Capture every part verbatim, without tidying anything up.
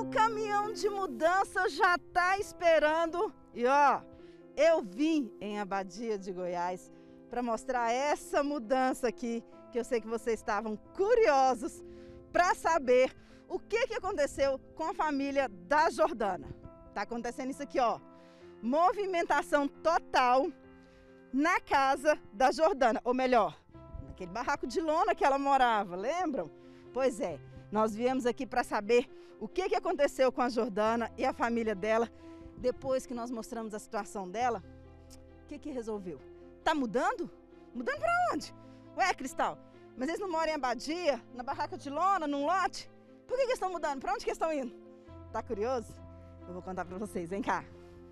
O caminhão de mudança já tá esperando. E ó, eu vim em Abadia de Goiás para mostrar essa mudança aqui, que eu sei que vocês estavam curiosos para saber o que, que aconteceu com a família da Jordana. Tá acontecendo isso aqui, ó. Movimentação total na casa da Jordana, ou melhor, naquele barraco de lona que ela morava, lembram? Pois é, nós viemos aqui para saber o que, que aconteceu com a Jordana e a família dela depois que nós mostramos a situação dela. O que, que resolveu? Tá mudando? Mudando para onde? Ué, Cristal, mas eles não moram em Abadia, na barraca de lona, num lote? Por que, que eles estão mudando? Para onde que eles estão indo? Tá curioso? Eu vou contar para vocês, vem cá.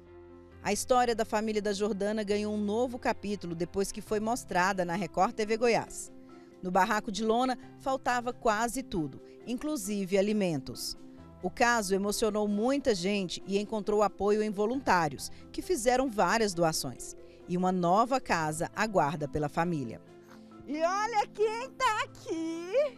A história da família da Jordana ganhou um novo capítulo depois que foi mostrada na Record T V Goiás. No barraco de lona faltava quase tudo, inclusive alimentos. O caso emocionou muita gente e encontrou apoio em voluntários, que fizeram várias doações. E uma nova casa aguarda pela família. E olha quem tá aqui,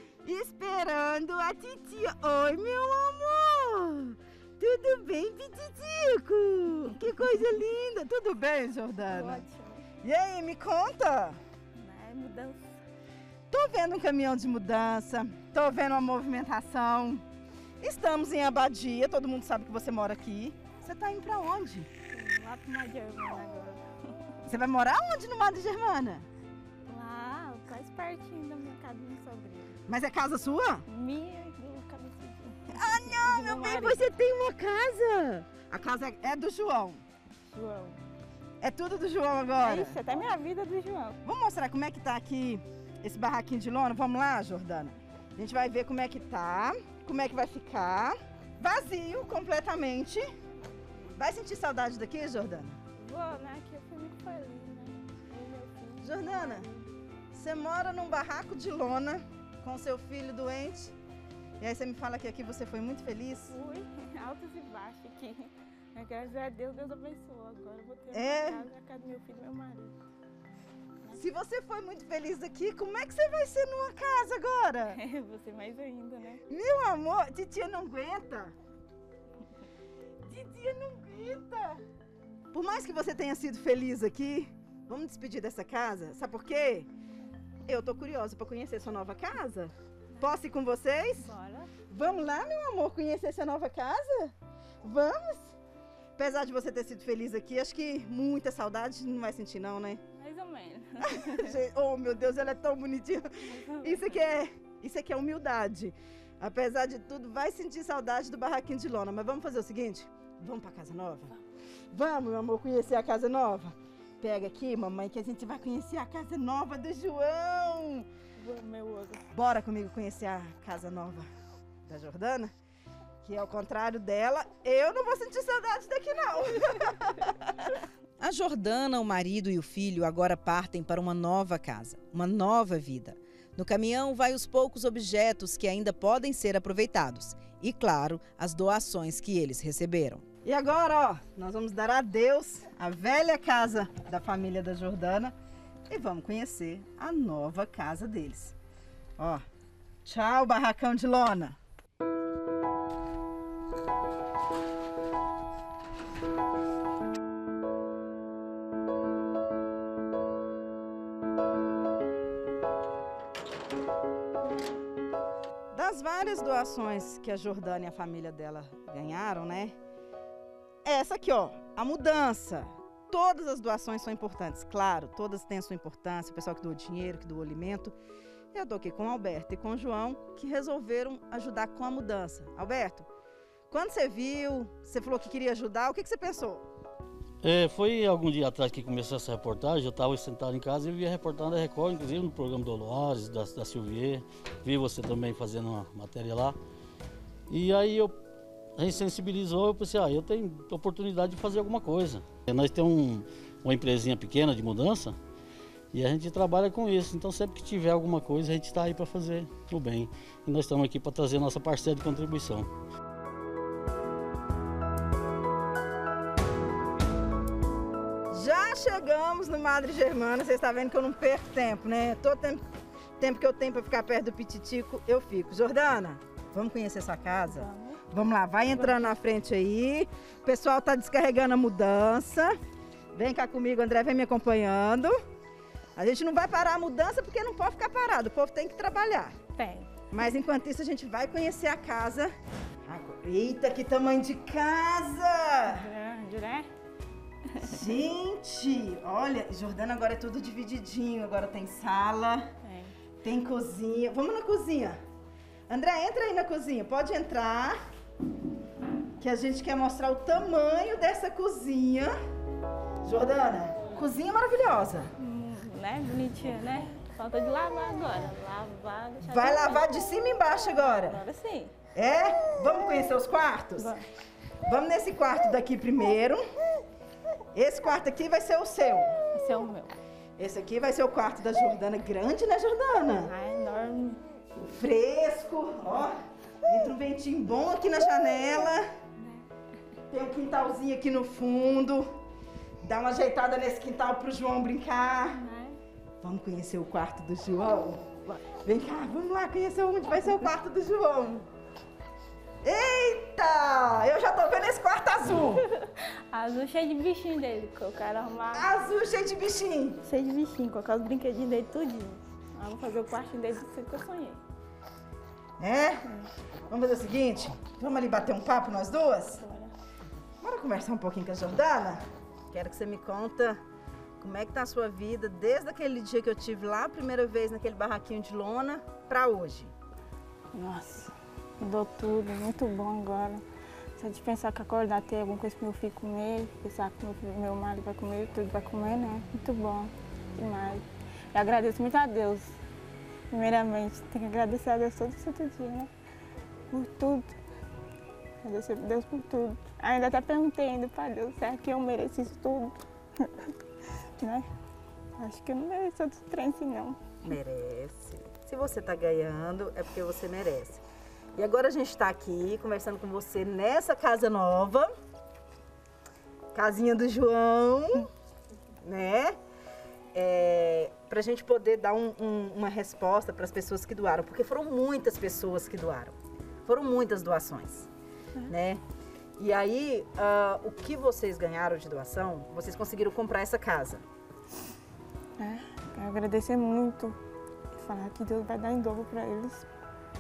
esperando a titia. Oi, meu amor! Tudo bem, Pititico? Que coisa linda! Tudo bem, Jordana? Ótimo. E aí, me conta? É mudança. Tô vendo um caminhão de mudança, tô vendo uma movimentação. Estamos em Abadia, todo mundo sabe que você mora aqui. Você tá indo pra onde? Lá pro Mar de Germana agora. Você vai morar onde no Mar de Germana? Lá, quase pertinho da minha casa do meu sobrinho. Mas é casa sua? Minha e do cabeçudinho. Ah, não, meu bem, você tem uma casa. A casa é do João. João. É tudo do João agora? É isso, até minha vida é do João. Vamos mostrar como é que tá aqui esse barraquinho de lona? Vamos lá, Jordana? A gente vai ver como é que tá, como é que vai ficar. Vazio completamente. Vai sentir saudade daqui, Jordana? Vou, né? Que eu fui muito feliz, né? Eu e meu filho. Jordana, você mora num barraco de lona com seu filho doente. E aí você me fala que aqui você foi muito feliz? Fui, altos e baixos aqui. Mas, graças a Deus, Deus abençoou. Agora eu vou ter É. uma casa, a casa do meu filho e meu marido. Se você foi muito feliz aqui, como é que você vai ser numa casa agora? É, você mais ainda, né? Meu amor, titia não aguenta. Titia não aguenta. Por mais que você tenha sido feliz aqui, vamos despedir dessa casa. Sabe por quê? Eu tô curiosa para conhecer sua nova casa. Posso ir com vocês? Bora. Vamos lá, meu amor, conhecer sua nova casa? Vamos? Apesar de você ter sido feliz aqui, acho que muita saudade não vai sentir não, né? Mais ou menos. Gente, oh, meu Deus, ela é tão bonitinha. Isso aqui é, isso aqui é humildade. Apesar de tudo, vai sentir saudade do barraquinho de lona. Mas vamos fazer o seguinte? Vamos pra casa nova? Vamos, meu amor, conhecer a casa nova? Pega aqui, mamãe, que a gente vai conhecer a casa nova do João. Vou, meu outro. Bora comigo conhecer a casa nova da Jordana? Que ao contrário dela, eu não vou sentir saudade daqui não. A Jordana, o marido e o filho agora partem para uma nova casa, uma nova vida. No caminhão vai os poucos objetos que ainda podem ser aproveitados e, claro, as doações que eles receberam. E agora, ó, nós vamos dar adeus à velha casa da família da Jordana e vamos conhecer a nova casa deles. Ó, tchau, barracão de lona. Das várias doações que a Jordana e a família dela ganharam, né? Essa aqui, ó, a mudança. Todas as doações são importantes, claro, todas têm a sua importância. O pessoal que doou dinheiro, que doou alimento. Eu estou aqui com o Alberto e com o João, que resolveram ajudar com a mudança. Alberto, quando você viu, você falou que queria ajudar, o que, que você pensou? É, foi algum dia atrás que começou essa reportagem, eu estava sentado em casa e vi a reportagem da Record, inclusive no programa do Loares, da, da Silvier, vi você também fazendo uma matéria lá. E aí eu, a gente sensibilizou, eu pensei, ah, eu tenho oportunidade de fazer alguma coisa. Nós temos um, uma empresinha pequena de mudança e a gente trabalha com isso, então sempre que tiver alguma coisa a gente está aí para fazer o bem. E nós estamos aqui para trazer nossa parcela de contribuição. Já chegamos no Madre Germana, vocês estão vendo que eu não perco tempo, né? Todo tempo, tempo que eu tenho para ficar perto do Pititico, eu fico. Jordana, vamos conhecer sua casa? Vamos. Vamos lá, vai entrando na frente aí. O pessoal tá descarregando a mudança. Vem cá comigo, André, vem me acompanhando. A gente não vai parar a mudança porque não pode ficar parado, o povo tem que trabalhar. Tem. Mas enquanto isso a gente vai conhecer a casa. Eita, que tamanho de casa! Grande, né? Gente, olha, Jordana agora é tudo divididinho. Agora tem sala, Tem. tem cozinha. Vamos na cozinha. André, entra aí na cozinha, pode entrar. Que a gente quer mostrar o tamanho dessa cozinha. Jordana, cozinha maravilhosa. Hum, né? Bonitinha, né? Falta de lavar agora. Lavar, deixar Vai de lavar de cima e embaixo agora. Agora sim. É? Vamos conhecer os quartos? Vamos. Vamos nesse quarto daqui primeiro. Esse quarto aqui vai ser o seu. Esse é o meu. Esse aqui vai ser o quarto da Jordana. Grande, né, Jordana? Ah, enorme. Fresco, ó. Entra um ventinho bom aqui na janela. Tem um quintalzinho aqui no fundo. Dá uma ajeitada nesse quintal pro João brincar. Né? Vamos conhecer o quarto do João? Vem cá, vamos lá conhecer onde vai ser o quarto do João. Eita! Eu já tô vendo esse quarto azul. Azul cheio de bichinho dele, que eu quero arrumar. Azul cheio de bichinho. Cheio de bichinho, colocar os brinquedinhos dele tudinho. Aí vou fazer o quartinho dele do jeito que eu sonhei. É? Vamos fazer o seguinte? Vamos ali bater um papo nós duas? Bora. Bora conversar um pouquinho com a Jordana? Quero que você me conta como é que tá a sua vida desde aquele dia que eu tive lá a primeira vez naquele barraquinho de lona pra hoje. Nossa, mudou tudo, muito bom agora. Só de pensar que acordar, ter alguma coisa pro meu filho comer, pensar que meu, filho, meu marido vai comer, tudo vai comer, né? Muito bom, demais. Eu agradeço muito a Deus, primeiramente. Tenho que agradecer a Deus todo santo dia, né? Por tudo. Agradecer a Deus por tudo. Ainda até perguntei ainda pra Deus, será que eu mereço isso tudo? Né? Acho que eu não mereço outro trem assim, não. Merece. Se você tá ganhando, é porque você merece. E agora a gente tá aqui conversando com você nessa casa nova. Casinha do João, né? É, pra gente poder dar um, um, uma resposta para as pessoas que doaram, porque foram muitas pessoas que doaram. Foram muitas doações, uhum. né? E aí, uh, o que vocês ganharam de doação, vocês conseguiram comprar essa casa. É, quero agradecer muito e falar que Deus vai dar em dobro para eles.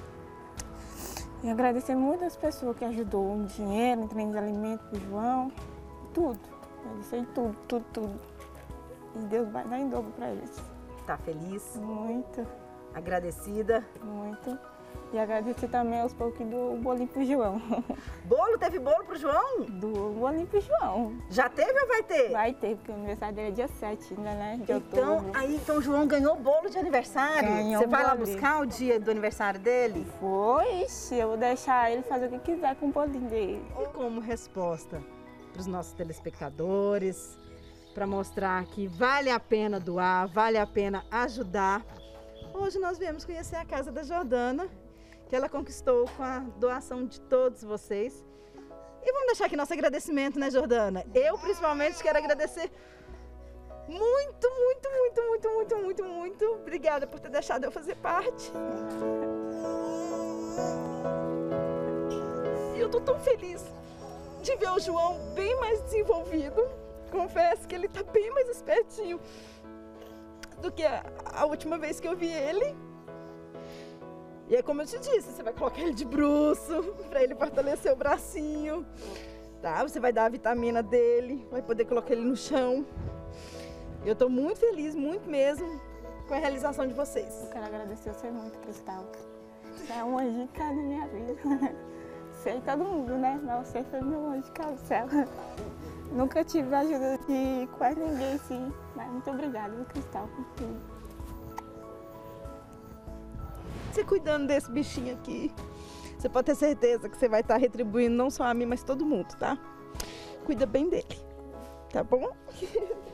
E agradecer muito as pessoas que ajudou em dinheiro, em trem de alimento pro João, tudo. Agradecer tudo, tudo, tudo. E Deus vai dar em dobro para eles. Tá feliz? Muito. Agradecida? Muito. E agradecer também aos poucos do bolinho pro João. Bolo? Teve bolo pro João? Do bolinho pro João. Já teve ou vai ter? Vai ter, porque o aniversário dele é dia sete, né? De então, outubro. aí, então o João ganhou bolo de aniversário? Ganhou Você vai lá bolinho. buscar o dia do aniversário dele? Foi, ixi, eu vou deixar ele fazer o que quiser com o bolinho dele. E como resposta para os nossos telespectadores, para mostrar que vale a pena doar, vale a pena ajudar, hoje nós viemos conhecer a casa da Jordana, que ela conquistou com a doação de todos vocês. E vamos deixar aqui nosso agradecimento, né, Jordana? Eu, principalmente, quero agradecer muito, muito, muito, muito, muito, muito, muito. Obrigada por ter deixado eu fazer parte. E eu tô tão feliz de ver o João bem mais desenvolvido. Confesso que ele tá bem mais espertinho do que a, a última vez que eu vi ele. E é como eu te disse, você vai colocar ele de bruço para ele fortalecer o bracinho, tá? Você vai dar a vitamina dele, vai poder colocar ele no chão. Eu tô muito feliz, muito mesmo, com a realização de vocês. Eu quero agradecer você muito, Cristal. Você é um anjo de casa na minha vida. Sei todo mundo, né? Mas você foi meu anjo de casa do céu. Nunca tive a ajuda de quase ninguém, assim. Mas muito obrigada, Cristal, por tudo. Você cuidando desse bichinho aqui, você pode ter certeza que você vai estar retribuindo não só a mim, mas todo mundo, tá? Cuida bem dele, tá bom?